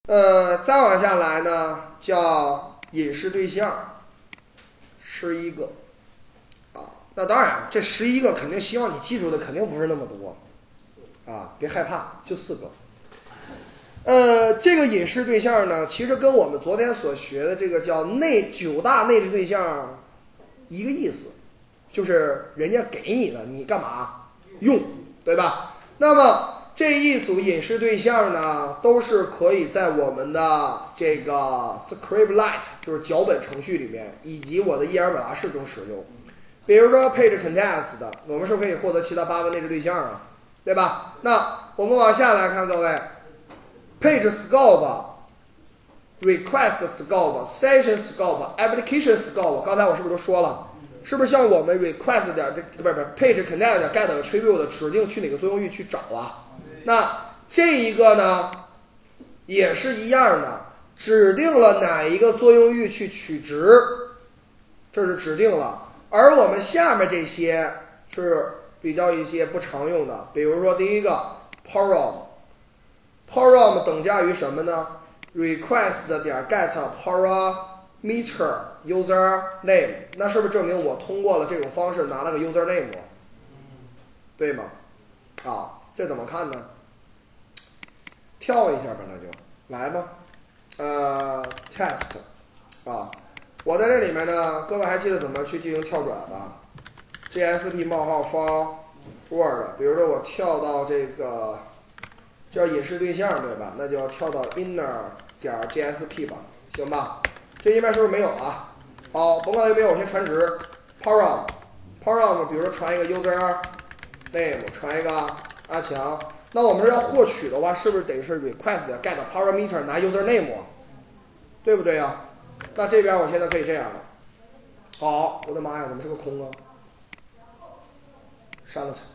再往下来呢，叫隐式对象，11个啊。那当然，这11个肯定希望你记住的肯定不是那么多啊，别害怕，就4个。这个隐式对象呢，其实跟我们昨天所学的这个叫9大内置对象一个意思，就是人家给你的，你干嘛用，对吧？那么这一组隐式对象呢，都是可以在我们的这个 Scriptlet， 就是脚本程序里面，以及我的 ER 表达式中使用。比如说 Page Context 的，我们是可以获得其他8个内置对象啊，对吧？那我们往下来看，各位 ，Page Scope、Request Scope、Session Scope、Application Scope， 刚才我是不是都说了？是不是像我们 request 点不是 page connect 点 get attribute 的指定去哪个作用域去找啊？那这一个呢，也是一样的，指定了哪一个作用域去取值，这是指定了。而我们下面这些是比较一些不常用的，比如说第一个 param 等价于什么呢 ？request 点 get parameter user name， 那是不是证明我通过了这种方式拿了个 user name， 对吗？啊，这怎么看呢？跳一下吧，那就来吧。test 啊，我在这里面呢，各位还记得怎么去进行跳转吧 ？JSP 冒号 forward， 比如说我跳到这个叫隐式对象，对吧？那就要跳到 inner 点 JSP 吧，行吧？这页面是不是没有啊？好，甭管有没有，我先传值 param， 比如说传一个 user name， 传一个阿强。那我们要获取的话，是不是得是 request get parameter 拿 user name， 对不对呀？那这边我现在可以这样了。好，我的妈呀，怎么是个空啊？删了它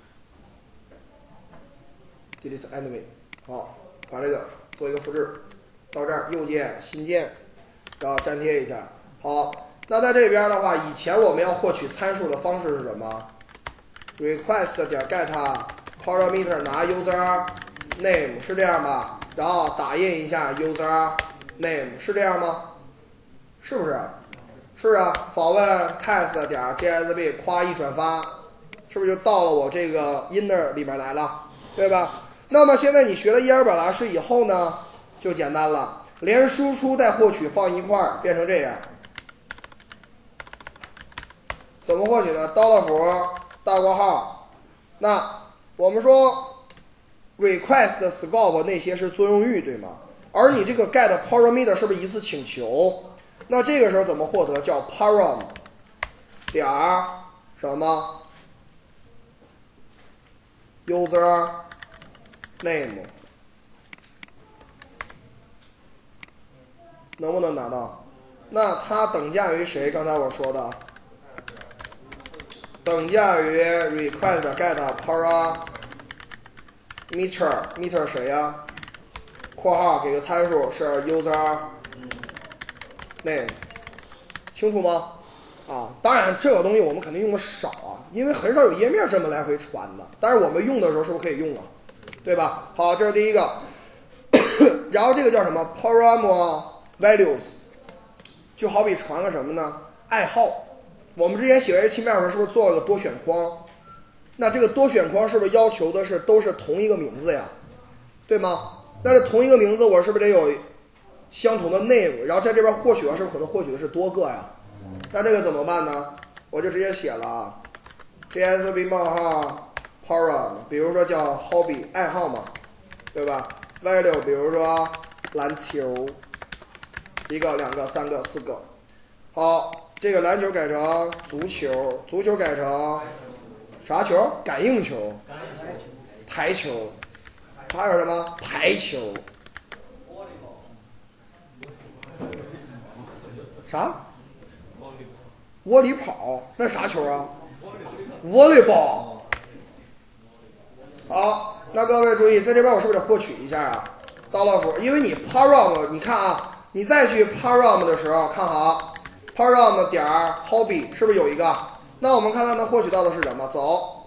，delete anyway。好，把这个做一个复制，到这儿右键新建，然后粘贴一下。好，那在这边的话，以前我们要获取参数的方式是什么 ？request 点 get parameter 拿 user name 是这样吧？然后打印一下 user name 是这样吗？是不是？是啊。访问 test 点 JSP 夸一转发，是不是就到了我这个 inner 里面来了，对吧？那么现在你学了 ER 表达式以后呢，就简单了，连输出带获取放一块儿，变成这样。怎么获取呢？刀了符大括号。那我们说 request scope 那些是作用域，对吗？而你这个 get parameter 是不是一次请求？那这个时候怎么获得？叫 param 点什么 user name， 能不能拿到？那它等价于谁？刚才我说的，等价于 request get parameter 谁呀？括号给个参数是 user name， 清楚吗？啊，当然这个东西我们肯定用的少啊，因为很少有页面这么来回传的。但是我们用的时候是不是可以用啊？对吧？好，这是第一个。然后这个叫什么 param values， 就好比传个什么呢？爱好。我们之前写 HTML 的时候是不是做了个多选框？那这个多选框是不是要求的是都是同一个名字呀？对吗？那是同一个名字，我是不是得有相同的 name？ 然后在这边获取的是不是可能获取的是多个呀？那这个怎么办呢？我就直接写了啊 ，JSP 冒号 param， 比如说叫 hobby 爱好嘛，对吧 ？value 比如说篮球，一个、两个、三个、四个。好，这个篮球改成足球，足球改成啥球？感应球、台球，还有什么排球？啥？窝里跑？那啥球啊？volleyball。好，那各位注意，在这边我是不是得获取一下啊？刀老鼠，因为你 param， 你看啊，你再去 param 的时候，看好 param 点 hobby 是不是有一个？那我们看它能获取到的是什么？走，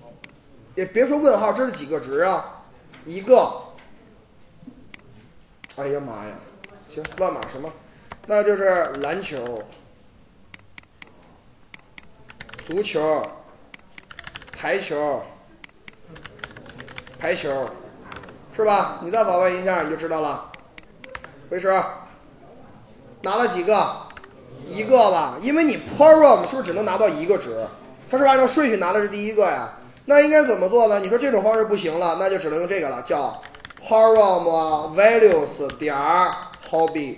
也别说问号，这是几个值啊？一个。 哎呀妈呀，行，乱码什么？那就是篮球、足球、台球、排球，是吧？你再访问一下你就知道了。回师拿了几个？一个吧，因为你 param 是不是只能拿到一个值？它是按照顺序拿的是第一个呀。那应该怎么做呢？你说这种方式不行了，那就只能用这个了，叫 param values 点 hobby。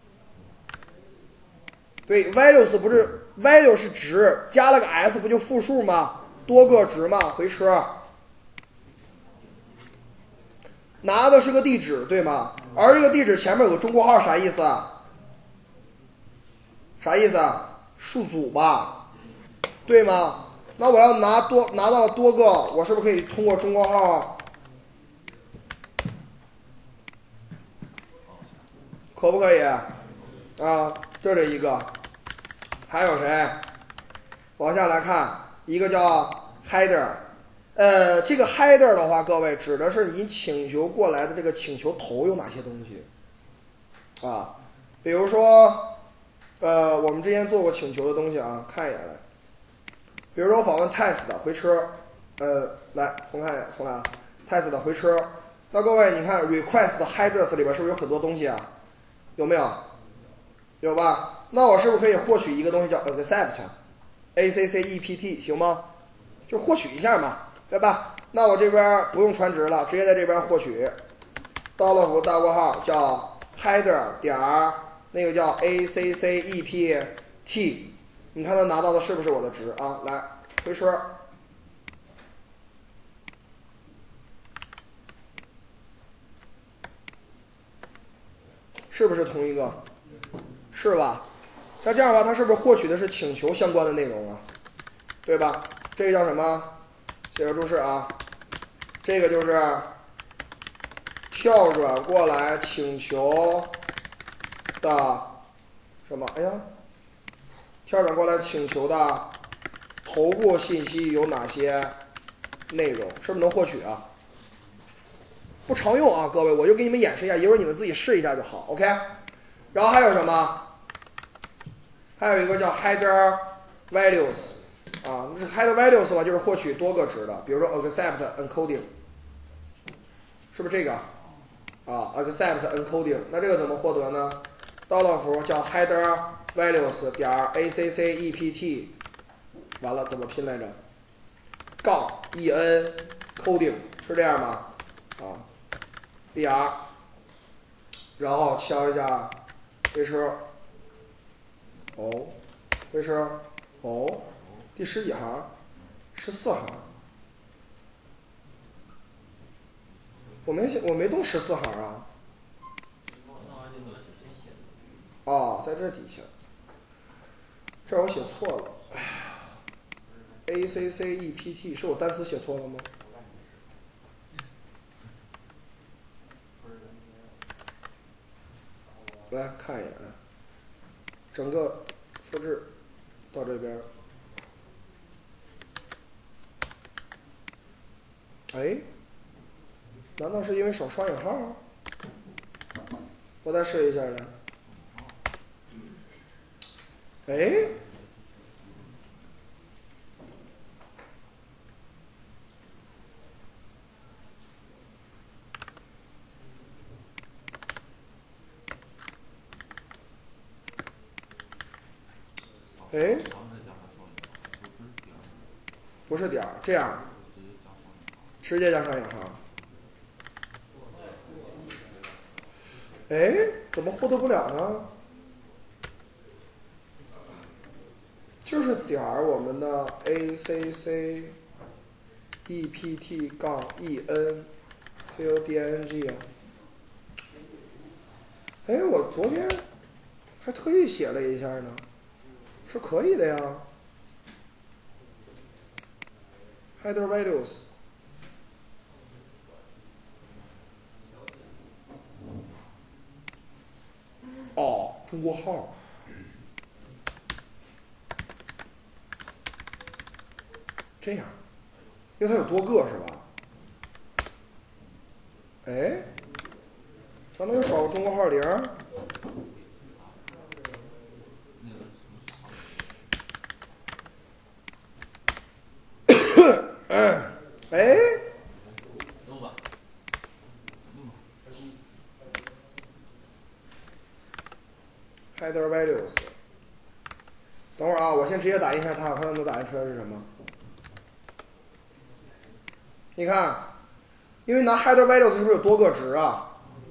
对 ，values 不是 value 是值，加了个 s 不就复数吗？多个值吗？回车。拿的是个地址，对吗？而这个地址前面有个中括号，啥意思啊？啥意思啊？数组吧，对吗？那我要拿到了多个，我是不是可以通过中括号？可不可以？啊，这是一个。还有谁？往下来看，一个叫 header。这个 header 的话，各位指的是你请求过来的这个请求头有哪些东西啊？比如说，我们之前做过请求的东西啊，看一眼来。比如说我访问 test 回车，来重来啊 ，test 回车。那各位你看 request headers 里边是不是有很多东西啊？有没有？有吧？那我是不是可以获取一个东西叫 accept，accept 行吗？就获取一下嘛，对吧？那我这边不用传值了，直接在这边获取，到了符大括号叫 header 点那个叫 accept，你看它拿到的是不是我的值啊？来回车，是不是同一个？是吧？那这样的话，它是不是获取的是请求相关的内容啊？对吧？这个叫什么？写个注释啊，这个就是跳转过来请求的什么？哎呀，跳转过来请求的头部信息有哪些内容？是不是能获取啊？不常用啊，各位，我就给你们演示一下，一会儿你们自己试一下就好。OK。然后还有什么？还有一个叫 header values 啊，header values 吧，就是获取多个值的，比如说 accept encoding， 是不是这个啊 ？accept encoding， 那这个怎么获得呢？到了符叫 header values 点 accept， 完了怎么拼来着？杠 en coding 是这样吗？啊 ，br， 然后敲一下回车。哦，这是哦，第十几行，14行，我没动14行啊。哦，在这底下，这儿我写错了。哎呀 ，accept 是我单词写错了吗？来看一眼，整个复制到这边。哎，难道是因为少双引号？我再试一下来。哎，哎，不是点儿，这样直接加双引号。哎，怎么获得不了呢？就是点儿我们的 accept 杠 encoding 啊。哎，我昨天还特意写了一下呢，是可以的呀。header values。哦，中国号。这样，因为它有多个是吧？哎， 咱能有少个中括号零？哎。header values。等会儿啊，我先直接打印一下它，看它能打印出来是什么。你看，因为拿 header values 是不是有多个值啊？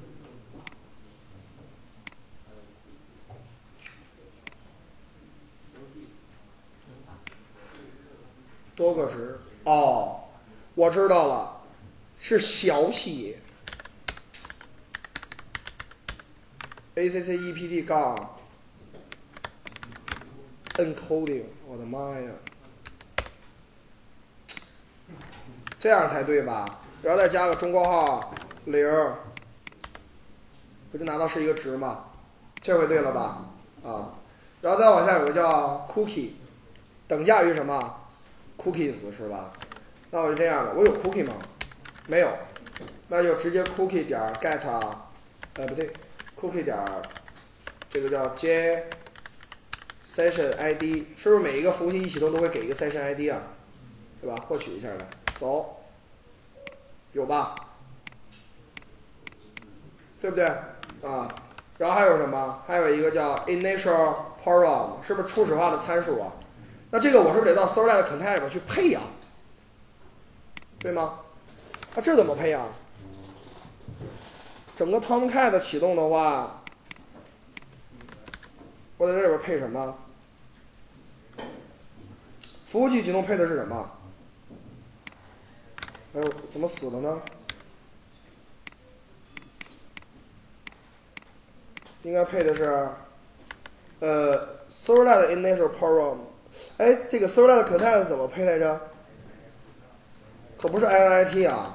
多个值哦，我知道了，是小写 ACCEPT 杠 encoding， 我的妈呀，这样才对吧？然后再加个中括号0，不就拿到是一个值吗？这回对了吧？啊，然后再往下有个叫 cookie， 等价于什么 ？cookies 是吧？那我就这样的，我有 cookie 吗？没有，那就直接 cookie 点 get， 不对 ，cookie 点这个叫 j session id， 是不是每一个服务器一启动都会给一个 session id 啊？对吧？获取一下来，走，有吧？对不对？啊，然后还有什么？还有一个叫 initial param， 是不是初始化的参数啊？那这个我是不是得到 servlet content 里边去配呀？对吗？那这怎么配呀？整个 Tomcat 启动的话，我在这里边配什么？服务器启动配的是什么？哎呦，怎么死了呢？应该配的是servlet initial param。哎，这个 servlet content 怎么配来着？可不是 init 啊，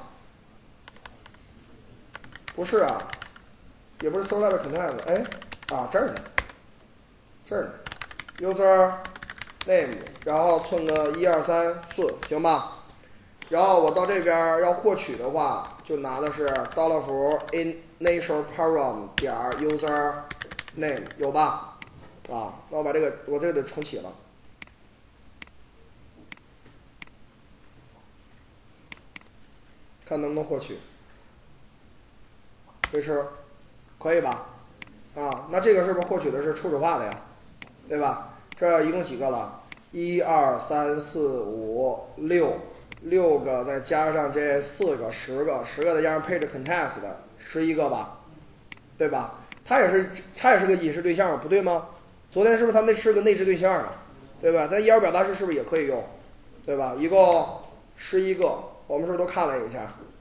不是啊，也不是 servlet content。哎，啊这儿呢，这儿呢 ，user name， 然后寸个1234，行吧？然后我到这边要获取的话，就拿的是$initial param 点 user name， 有吧？啊，那我把这个我这个得重启了。看能不能获取，这是可以吧？啊，那这个是不是获取的是初始化的呀？对吧？这一共几个了？1、2、3、4、5、6个，再加上这4个，10个，10个再加上配置 context 的11个吧，对吧？它也是个隐式对象，不对吗？昨天是不是它那是个内置对象啊？对吧？在 EL 表达式是不是也可以用？对吧？一共11个，我们是不是都看了一下？